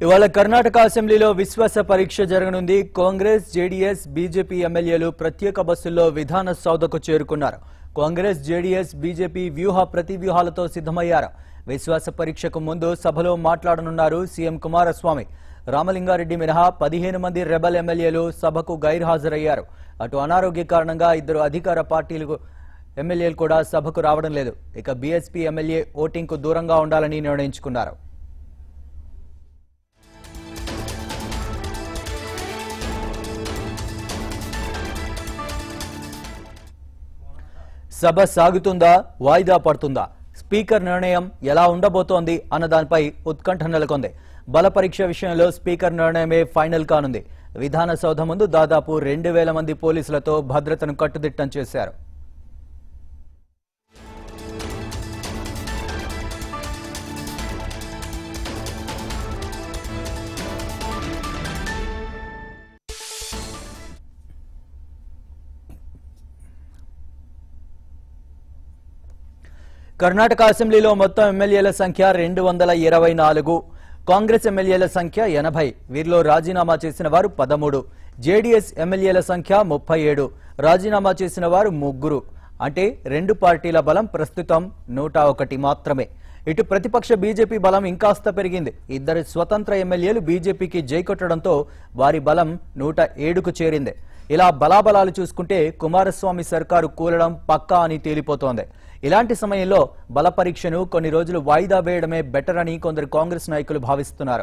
ఇవాళ కర్ణాటక అసెంబ్లీలో విశ్వాస పరీక్ష జరగనుంది. కాంగ్రెస్, జేడీఎస్, బీజేపీ ఎమ్మెల్యేలు ప్రత్యేక బస్సుల్లో విధాన సౌధకు చేరుకున్నారు. కాంగ్రెస్, జేడీఎస్, బీజేపీ వ్యూహ ప్రతివ్యూహాలతో సిద్ధమయ్యారు. విశ్వాస పరీక్షకు ముందు సభలో మాట్లాడనున్నారు సీఎం కుమారస్వామి. రామలింగారెడ్డి మినహా 15 మంది రెబల్ ఎమ్మెల్యేలు సభకు గైర్హాజరయ్యారు. అటు అనారోగ్య కారణంగా 2 అధికార పార్టీలు ఎమ్మెల్యేలు కూడా సభకు రావడం లేదు. ఇక బీఎస్పీ ఎమ్మెల్యే ఓటింగ్ కు దూరంగా ఉండాలని నిర్ణయించుకున్నారు. సభ సాగుతుందా, వాయిదా పడుతుందా, స్పీకర్ నిర్ణయం ఎలా ఉండబోతోంది అన్న దానిపై ఉత్కంఠ నెలకొంది. బల పరీక్ష విషయంలో స్పీకర్ నిర్ణయమే ఫైనల్ కానుంది. విధాన సౌధ ముందు దాదాపు 2000 మంది పోలీసులతో భద్రతను కట్టుదిట్టం చేశారు. కర్ణాటక అసెంబ్లీలో మొత్తం ఎమ్మెల్యేల సంఖ్య 224. కాంగ్రెస్ ఎమ్మెల్యేల సంఖ్య 80. వీరిలో రాజీనామా చేసిన వారు 13. జేడీఎస్ ఎమ్మెల్యేల సంఖ్య 37. రాజీనామా చేసిన వారు 3. అంటే 2 పార్టీల బలం ప్రస్తుతం 101 మాత్రమే. ఇటు ప్రతిపక్ష బీజేపీ బలం ఇంకాస్త పెరిగింది. 2 స్వతంత్ర ఎమ్మెల్యేలు బీజేపీకి జైకొట్టడంతో వారి బలం 107కు చేరింది. ఇలా బలాబలాలు చూసుకుంటే కుమారస్వామి సర్కారు కూలడం పక్కా అని తేలిపోతోంది. ఇలాంటి సమయంలో బల పరీక్షను కొన్ని రోజులు వాయిదా వేయడమే బెటర్ అని కొందరు కాంగ్రెస్ నాయకులు భావిస్తున్నారు.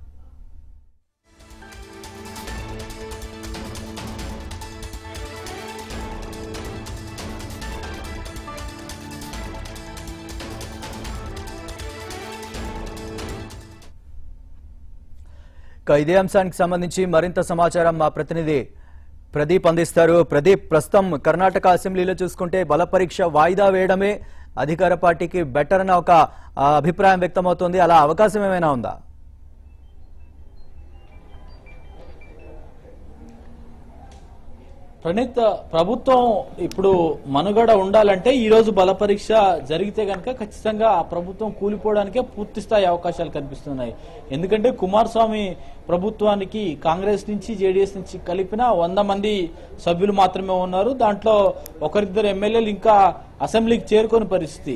ఇదే అంశానికి సంబంధించి మరింత సమాచారం మా ప్రతినిధి ప్రదీప్ అందిస్తారు. ప్రదీప్, ప్రస్తుతం కర్ణాటక అసెంబ్లీలో చూసుకుంటే బల పరీక్ష వాయిదా వేయడమే అధికార పార్టీకి బెటర్ అన్న ఒక అభిప్రాయం వ్యక్తమవుతోంది. అలా అవకాశం ఏమైనా ఉందా? ప్రణీత్, ప్రభుత్వం ఇప్పుడు మనుగడ ఉండాలంటే ఈ రోజు బల పరీక్ష జరిగితే గనక ఖచ్చితంగా ఆ ప్రభుత్వం కూలిపోవడానికే పూర్తి స్థాయి అవకాశాలు కనిపిస్తున్నాయి. ఎందుకంటే కుమారస్వామి ప్రభుత్వానికి కాంగ్రెస్ నుంచి, జేడీఎస్ నుంచి కలిపిన 100 మంది సభ్యులు మాత్రమే ఉన్నారు. దాంట్లో 1-2 ఎమ్మెల్యేలు ఇంకా అసెంబ్లీకి చేరుకోని పరిస్థితి.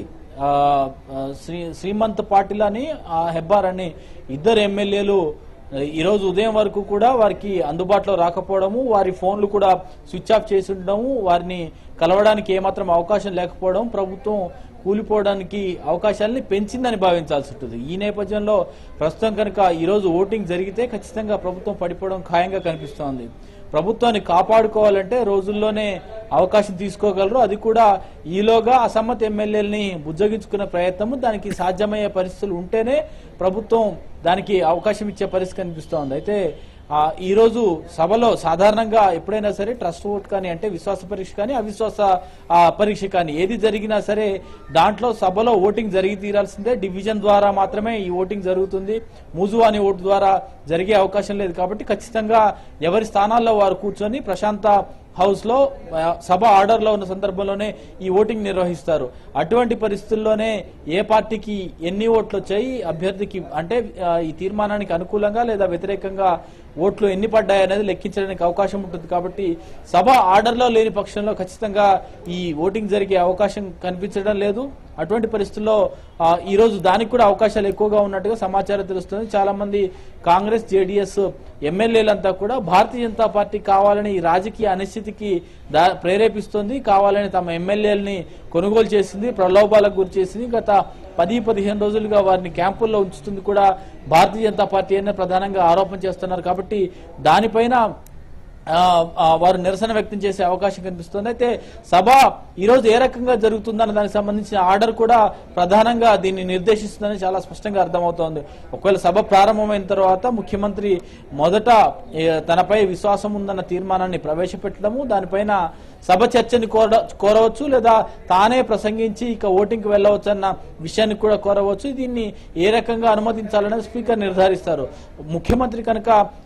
శ్రీమంత్ పాటిల్ అని, హెబ్బార్ అని 2 ఎమ్మెల్యేలు ఈ రోజు ఉదయం వరకు కూడా వారికి అందుబాటులో రాకపోవడము, వారి ఫోన్లు కూడా స్విచ్ ఆఫ్ చేసి ఉండడము, వారిని కలవడానికి ఏమాత్రం అవకాశం లేకపోవడం ప్రభుత్వం కూలిపోవడానికి అవకాశాలని పెంచిందని భావించాల్సి ఉంటుంది. ఈ నేపథ్యంలో ప్రస్తుతం కనుక ఈరోజు ఓటింగ్ జరిగితే ఖచ్చితంగా ప్రభుత్వం పడిపోవడం ఖాయంగా కనిపిస్తోంది. ప్రభుత్వాన్ని కాపాడుకోవాలంటే రోజుల్లోనే అవకాశం తీసుకోగలరు. అది కూడా ఈలోగా అసమ్మతి ఎమ్మెల్యేలని బుజ్జగించుకునే ప్రయత్నము, దానికి సాధ్యమయ్యే పరిస్థితులు ఉంటేనే ప్రభుత్వం దానికి అవకాశం ఇచ్చే పరిస్థితి కనిపిస్తోంది. అయితే ఈ రోజు సభలో సాధారణంగా ఎప్పుడైనా సరే ట్రస్ట్ ఓట్ కానీ, అంటే విశ్వాస పరీక్ష కానీ, అవిశ్వాస పరీక్ష కానీ ఏది జరిగినా సరే దాంట్లో సభలో ఓటింగ్ జరిగి తీరాల్సిందే. డివిజన్ ద్వారా మాత్రమే ఈ ఓటింగ్ జరుగుతుంది. మూజువాని ఓటు ద్వారా జరిగే అవకాశం లేదు. కాబట్టి ఖచ్చితంగా ఎవరి స్థానాల్లో వారు కూర్చొని ప్రశాంత హౌస్ లో సభ ఆర్డర్ లో ఉన్న సందర్భంలోనే ఈ ఓటింగ్ నిర్వహిస్తారు. అటువంటి పరిస్థితుల్లోనే ఏ పార్టీకి ఎన్ని ఓట్లు వచ్చాయి, అభ్యర్థికి అంటే ఈ తీర్మానానికి అనుకూలంగా లేదా వ్యతిరేకంగా ఓట్లు ఎన్ని పడ్డాయి అనేది లెక్కించడానికి అవకాశం ఉంటుంది. కాబట్టి సభ ఆర్డర్ లో లేని పక్షంలో ఖచ్చితంగా ఈ ఓటింగ్ జరిగే అవకాశం కనిపించడం లేదు. అటువంటి పరిస్థితుల్లో ఈ రోజు దానికి కూడా అవకాశాలు ఎక్కువగా ఉన్నట్టుగా సమాచారం తెలుస్తుంది. చాలా మంది కాంగ్రెస్, జేడీఎస్ ఎమ్మెల్యేలంతా కూడా భారతీయ జనతా పార్టీ కావాలని ఈ రాజకీయ అనిశ్చితికి ప్రేరేపిస్తుంది, కావాలని తమ ఎమ్మెల్యేలని కొనుగోలు చేసింది, ప్రలోభాలకు గురి చేసింది. గత 10-15 రోజులుగా వారిని క్యాంపుల్లో ఉంచుతుంది కూడా భారతీయ జనతా పార్టీ అనే ప్రధానంగా ఆరోపణ చేస్తున్నారు. కాబట్టి దానిపైన వారు నిరసన వ్యక్తం చేసే అవకాశం కనిపిస్తుంది. అయితే సభ ఈరోజు ఏ రకంగా జరుగుతుందన్న దానికి సంబంధించిన ఆర్డర్ కూడా ప్రధానంగా దీన్ని నిర్దేశిస్తుందని చాలా స్పష్టంగా అర్థమవుతోంది. ఒకవేళ సభ ప్రారంభమైన తర్వాత ముఖ్యమంత్రి మొదట తనపై విశ్వాసం ఉందన్న తీర్మానాన్ని ప్రవేశపెట్టడము, దానిపైన సభ చర్చని కోరవచ్చు, లేదా తానే ప్రసంగించి ఇక ఓటింగ్కి వెళ్ళవచ్చు అన్న విషయాన్ని కూడా కోరవచ్చు. దీన్ని ఏ రకంగా అనుమతించాలనేది స్పీకర్ నిర్ధారిస్తారు. ముఖ్యమంత్రి కనుక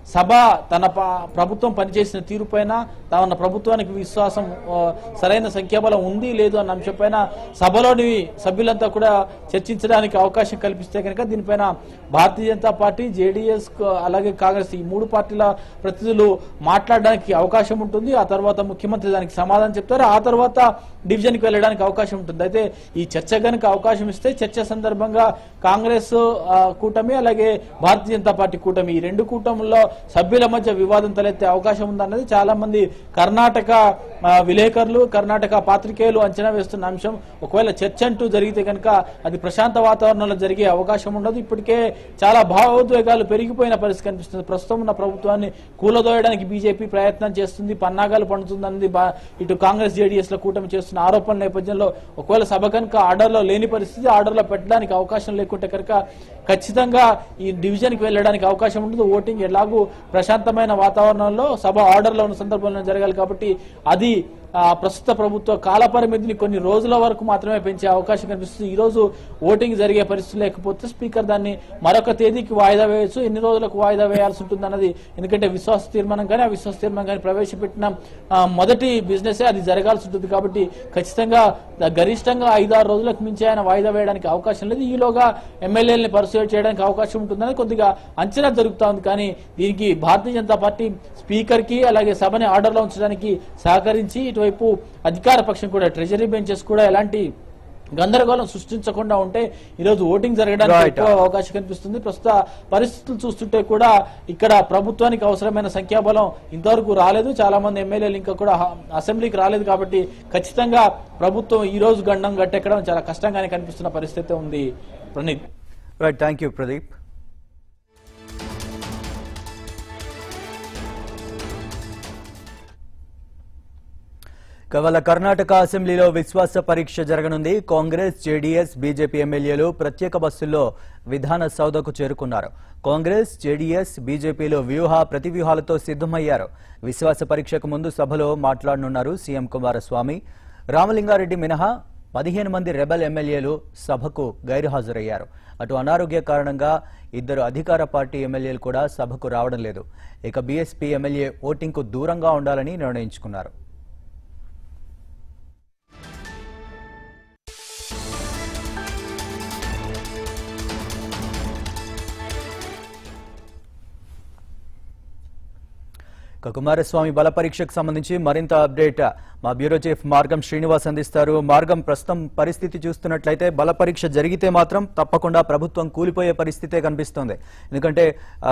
సభ తన ప్రభుత్వం పనిచేసిన తీరుపైన తన ప్రభుత్వానికి విశ్వాసం సరైన సంఖ్యాబలం ఉంది లేదు అన్న అంశంపైన సభలోని సభ్యులంతా కూడా చర్చించడానికి అవకాశం కల్పిస్తే కనుక దీనిపైన భారతీయ జనతా పార్టీ, జేడీఎస్ అలాగే కాంగ్రెస్ ఈ మూడు పార్టీల ప్రతినిధులు మాట్లాడడానికి అవకాశం ఉంటుంది. ఆ తర్వాత ముఖ్యమంత్రి దానికి సమాధానం చెప్తారు. ఆ తర్వాత డివిజన్కి వెళ్ళడానికి అవకాశం ఉంటుంది. అయితే ఈ చర్చ కనుక అవకాశం ఇస్తే చర్చ సందర్భంగా కాంగ్రెస్ కూటమి అలాగే భారతీయ జనతా పార్టీ కూటమి ఈ రెండు కూటముల్లో సభ్యుల మధ్య వివాదం తలెత్తే అవకాశం ఉందన్నది చాలా మంది కర్ణాటక విలేకరులు, కర్ణాటక పాత్రికేయులు అంచనా వేస్తున్న అంశం. ఒకవేళ చర్చ అంటూ జరిగితే కనుక అది ప్రశాంత వాతావరణంలో జరిగే అవకాశం ఉండదు. ఇప్పటికే చాలా భావోద్వేగాలు పెరిగిపోయిన పరిస్థితి కనిపిస్తుంది. ప్రస్తుతం ఉన్న ప్రభుత్వాన్ని కూలదోయడానికి బీజేపీ ప్రయత్నం చేస్తుంది, పన్నాగాలు పండుతుందన్నది ఇటు కాంగ్రెస్ జేడీఎస్ లో కూటమి చేస్తున్న ఆరోపణల నేపథ్యంలో ఒకవేళ సభ కనుక ఆర్డర్లో లేని పరిస్థితి, ఆర్డర్లో పెట్టడానికి అవకాశం లేకుంటే కనుక ఖచ్చితంగా ఈ డివిజన్ కి వెళ్ళడానికి అవకాశం ఉంటుంది. ఓటింగ్ ఎలాగూ ప్రశాంతమైన వాతావరణంలో సభ ఆర్డర్లో ఉన్న సందర్భంలో జరగాలి కాబట్టి అది ప్రస్తుత ప్రభుత్వ కాలపరిమితిని కొన్ని రోజుల వరకు మాత్రమే పెంచే అవకాశం కనిపిస్తుంది. ఈ రోజు ఓటింగ్ జరిగే పరిస్థితి లేకపోతే స్పీకర్ దాన్ని మరొక తేదీకి వాయిదా వేయచ్చు. ఎన్ని రోజులకు వాయిదా వేయాల్సి ఉంటుంది అన్నది, ఎందుకంటే విశ్వాస తీర్మానం కానీ ఆ విశ్వాస తీర్మానం కానీ ప్రవేశపెట్టిన మొదటి బిజినెస్ అది జరగాల్సి ఉంటుంది. కాబట్టి ఖచ్చితంగా గరిష్టంగా 5-6 రోజులకు మించి ఆయన వాయిదా వేయడానికి అవకాశం లేదు. ఈలోగా ఎమ్మెల్యేలని పర్సువేట్ చేయడానికి అవకాశం ఉంటుందని కొద్దిగా అంచనా జరుగుతా ఉంది. కానీ దీనికి భారతీయ జనతా పార్టీ స్పీకర్ కి అలాగే సభని ఆర్డర్లో ఉంచడానికి సహకరించి ఇటువైపు అధికార పక్షం కూడా ట్రెజరీ బెంచెస్ కూడా ఎలాంటి గందరగోళం సృష్టించకుండా ఉంటే ఈరోజు ఓటింగ్ జరగడానికి ఎక్కువ అవకాశం కనిపిస్తుంది. ప్రస్తుత పరిస్థితులు చూస్తుంటే కూడా ఇక్కడ ప్రభుత్వానికి అవసరమైన సంఖ్యాబలం ఇంతవరకు రాలేదు. చాలా మంది ఎమ్మెల్యేలు ఇంకా కూడా అసెంబ్లీకి రాలేదు. కాబట్టి ఖచ్చితంగా ప్రభుత్వం ఈ రోజు గండం గట్టెక్కడం చాలా కష్టంగానే కనిపిస్తున్న పరిస్థితి ఉంది. Praneeth. Right, thank you Pradeep. కేవల కర్ణాటక అసెంబ్లీలో విశ్వాస పరీక్ష జరగనుంది. కాంగ్రెస్, జేడీఎస్, బీజేపీ ఎమ్మెల్యేలు ప్రత్యేక బస్సుల్లో విధాన సౌధకు చేరుకున్నారు. కాంగ్రెస్, జేడీఎస్, బీజేపీలు ప్రతివ్యూహాలతో సిద్ధమయ్యారు. విశ్వాస పరీక్షకు ముందు సభలో మాట్లాడనున్నారు సీఎం కుమారస్వామి. రామలింగారెడ్డి మినహా 15 మంది రెబల్ ఎమ్మెల్యేలు సభకు గైర్హాజరయ్యారు. అటు అనారోగ్య కారణంగా 2 అధికార పార్టీ ఎమ్మెల్యేలు కూడా సభకు రావడం లేదు. ఇక బీఎస్పీ ఎమ్మెల్యే ఓటింగ్కు దూరంగా ఉండాలని నిర్ణయించుకున్నారు. కుమారస్వామి బల పరీక్షకు సంబంధించి మరింత అప్డేట్ మా బ్యూరో చీఫ్ మార్గం శ్రీనివాస్ అందిస్తారు. మార్గం, ప్రస్తుతం పరిస్థితి చూస్తున్నట్లయితే బల పరీక్ష జరిగితే మాత్రం తప్పకుండా ప్రభుత్వం కూలిపోయే పరిస్థితే కనిపిస్తోంది. ఎందుకంటే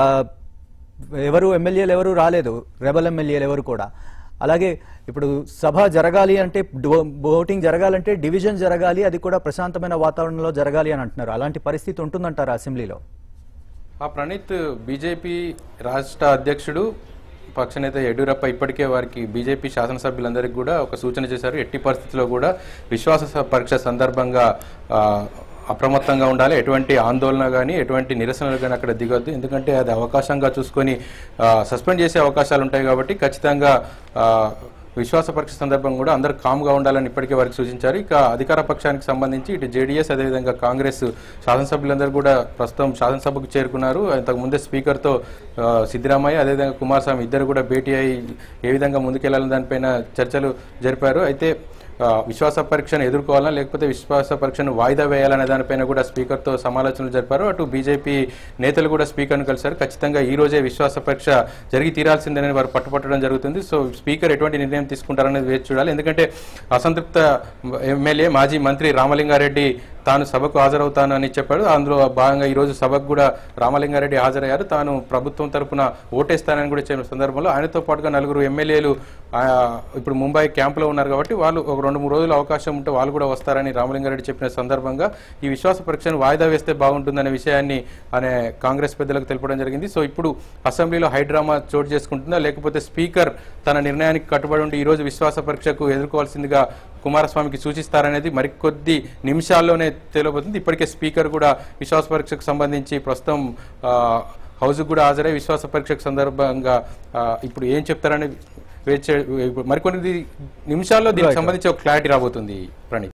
ఎమ్మెల్యేలు ఎవరు రాలేదు, రెబల్ ఎమ్మెల్యేలు ఎవరు కూడా. అలాగే ఇప్పుడు సభ జరగాలి అంటే, ఓటింగ్ జరగాలంటే డివిజన్ జరగాలి, అది కూడా ప్రశాంతమైన వాతావరణంలో జరగాలి అని అంటున్నారు. అలాంటి పరిస్థితి ఉంటుందంటారా అసెంబ్లీలో? ప్రణీత్, బీజేపీ రాష్ట్ర అధ్యక్షుడు పక్షనేత యడ్యూరప్ప ఇప్పటికే వారికి బీజేపీ శాసనసభ్యులందరికీ కూడా ఒక సూచన చేశారు. ఎట్టి పరిస్థితుల్లో కూడా విశ్వాస పరీక్ష సందర్భంగా అప్రమత్తంగా ఉండాలి. ఎటువంటి ఆందోళన కానీ ఎటువంటి నిరసనలు కానీ అక్కడ దిగొద్దు. ఎందుకంటే అది అవకాశంగా చూసుకొని సస్పెండ్ చేసే అవకాశాలు ఉంటాయి. కాబట్టి ఖచ్చితంగా విశ్వాస పరీక్ష సందర్భం కూడా అందరూ కామ్గా ఉండాలని ఇప్పటికే వారికి సూచించారు. ఇక అధికార పక్షానికి సంబంధించి ఇటు జేడీఎస్ అదేవిధంగా కాంగ్రెస్ శాసనసభ్యులందరూ కూడా ప్రస్తుతం శాసనసభకు చేరుకున్నారు. ఇంతకుముందే స్పీకర్తో సిద్ధరామయ్య అదేవిధంగా కుమారస్వామి ఇద్దరు కూడా భేటీ అయి ఏ విధంగా ముందుకెళ్లాలని దానిపైన చర్చలు జరిపారు. అయితే విశ్వాస పరీక్షను ఎదుర్కోవాలా లేకపోతే విశ్వాస పరీక్షను వాయిదా వేయాలనే దానిపైన కూడా స్పీకర్తో సమాలోచనలు జరిపారు. అటు బీజేపీ నేతలు కూడా స్పీకర్ను కలిశారు. ఖచ్చితంగా ఈ రోజే విశ్వాస పరీక్ష జరిగి తీరాల్సిందని వారు పట్టుపట్టడం జరుగుతుంది. సో స్పీకర్ ఎటువంటి నిర్ణయం తీసుకుంటారనేది వేచి చూడాలి. ఎందుకంటే అసంతృప్త ఎమ్మెల్యే మాజీ మంత్రి రామలింగారెడ్డి తాను సభకు హాజరవుతానని చెప్పాడు. అందులో భాగంగా ఈరోజు సభకు కూడా రామలింగారెడ్డి హాజరయ్యారు. తాను ప్రభుత్వం తరఫున ఓటేస్తానని కూడా చెప్పిన సందర్భంలో ఆయనతో పాటుగా 4 ఎమ్మెల్యేలు ఇప్పుడు ముంబై క్యాంపులో ఉన్నారు. కాబట్టి వాళ్ళు ఒక 2-3 రోజులు అవకాశం ఉంటే వాళ్ళు కూడా వస్తారని రామలింగారెడ్డి చెప్పిన సందర్భంగా ఈ విశ్వాస పరీక్షను వాయిదా వేస్తే బాగుంటుందనే విషయాన్ని అనే కాంగ్రెస్ పెద్దలకు తెలపడం జరిగింది. సో ఇప్పుడు అసెంబ్లీలో హైడ్రామా చోటు చేసుకుంటుందా లేకపోతే స్పీకర్ తన నిర్ణయానికి కట్టుబడి ఉండి ఈ రోజు విశ్వాస పరీక్షకు ఎదుర్కోవాల్సిందిగా కుమారస్వామికి సూచిస్తారనేది మరికొద్ది నిమిషాల్లోనే తేలబోతుంది. ఇప్పటికే స్పీకర్ కూడా విశ్వాస పరీక్షకు సంబంధించి ప్రస్తుతం హౌస్ కూడా హాజరై విశ్వాస పరీక్షకు సందర్భంగా ఇప్పుడు ఏం చెప్తారని మరికొన్ని నిమిషాల్లో దీనికి సంబంధించి ఒక క్లారిటీ రాబోతుంది. ప్రణీత్.